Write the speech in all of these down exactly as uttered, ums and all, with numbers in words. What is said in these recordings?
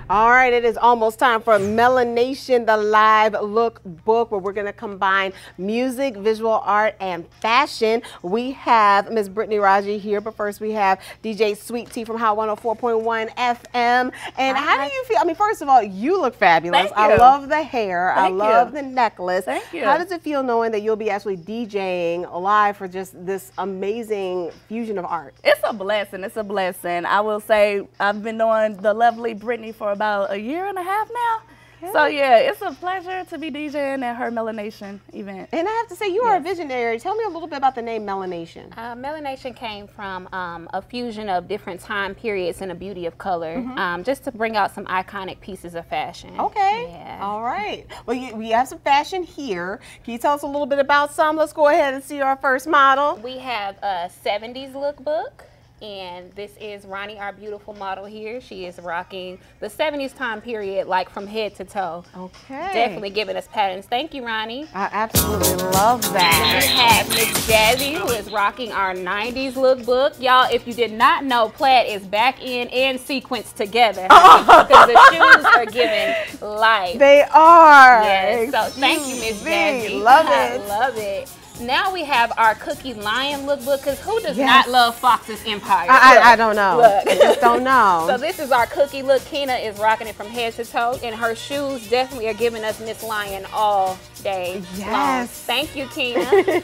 All right, it is almost time for Melanation, the live lookbook, where we're going to combine music, visual art, and fashion. We have Miss Brittany Raji here, but first we have D J Sweet Tea from Hot one oh four point one F M. And Hi. How do you feel? I mean, first of all, you look fabulous. Thank I you. love the hair. Thank I love you. the necklace. Thank you. How does it feel knowing that you'll be actually DJing live for just this amazing fusion of art? It's a blessing. It's a blessing. I will say I've been knowing the lovely Brittany for about a year and a half now. Okay. So yeah, it's a pleasure to be DJing at her Melanation event. And I have to say, you yes. are a visionary. Tell me a little bit about the name Melanation. Uh, Melanation came from um, a fusion of different time periods and a beauty of color, mm-hmm. um, just to bring out some iconic pieces of fashion. Okay. Yeah. All right. Well, you, we have some fashion here. Can you tell us a little bit about some? Let's go ahead and see our first model. We have a seventies lookbook. And this is Ronnie, our beautiful model here. She is rocking the seventies time period, like from head to toe. Okay. Definitely giving us patterns. Thank you, Ronnie. I absolutely love that. We have Miss Jazzy, who is rocking our nineties lookbook. Y'all, if you did not know, plaid is back in and sequenced together. Because the shoes are giving life. They are. Yes. So thank you, Miss Jazzy. Love I it. love it. Now we have our Cookie Lion lookbook, because who does yes. not love Fox's Empire? I, I, I don't know. Look. I just don't know. So this is our cookie look. Keena is rocking it from head to toe, and her shoes definitely are giving us Miss Lion all day yes. long. Thank you, Keena.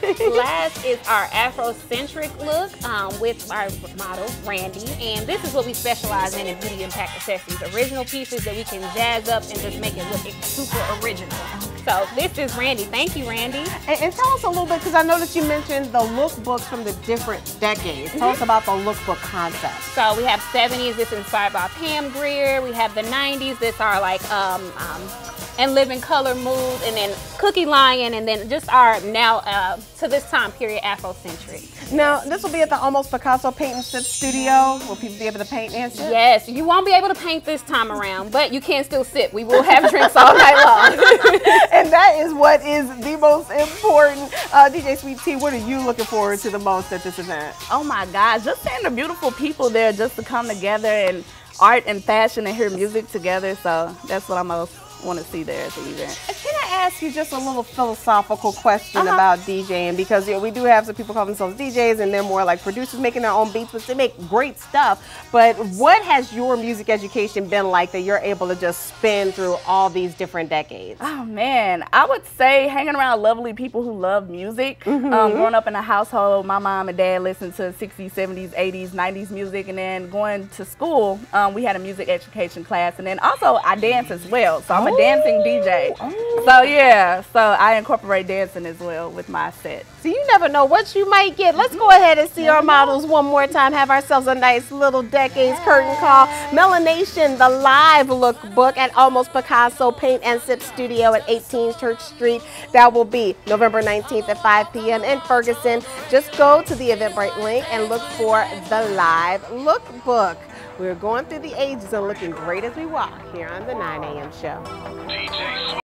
Last is our Afrocentric look um, with our model, Randy. And this is what we specialize in in beauty impact accessories. Original pieces that we can jazz up and just make it look super original. So this is Randy. Thank you, Randy. And, and tell us a little bit, because I noticed you mentioned the lookbooks from the different decades. Mm-hmm. Tell us about the lookbook concept. So we have seventies, that's inspired by Pam Grier. We have the nineties, that's our like um, um, and Live in Color mood, and then Cookie Lion, and then just our now uh, to this time period Afrocentric. Now this will be at the Almost Picasso Paint and Sip Studio. Will people be able to paint and sip? Yes, you won't be able to paint this time around, but you can still sip. We will have drinks all night long. And that is what is the most important. Uh, D J Sweet Tea, what are you looking forward to the most at this event? Oh my gosh, just seeing the beautiful people there just to come together and art and fashion and hear music together. So that's what I most want to see there at the event. Can I ask you just a little philosophical question uh-huh. about DJing? Because you know, we do have some people call themselves D Js, and they're more like producers making their own beats, but they make great stuff. But what has your music education been like that you're able to just spin through all these different decades? Oh man, I would say hanging around lovely people who love music. Mm-hmm. um, growing up in a household, my mom and dad listened to sixties, seventies, eighties, nineties music, and then going to school, um, we had a music education class, and then also I dance as well. So I'm a dancing D J. Oh. So yeah, so I incorporate dancing as well with my set. So you never know what you might get. Let's go ahead and see our models one more time. Have ourselves a nice little decades curtain call. Melanation, the live lookbook at Almost Picasso Paint and Sip Studio at eighteen Church Street. That will be November nineteenth at five P M in Ferguson. Just go to the Eventbrite link and look for the live lookbook. We're going through the ages and looking great as we walk here on the nine A M show.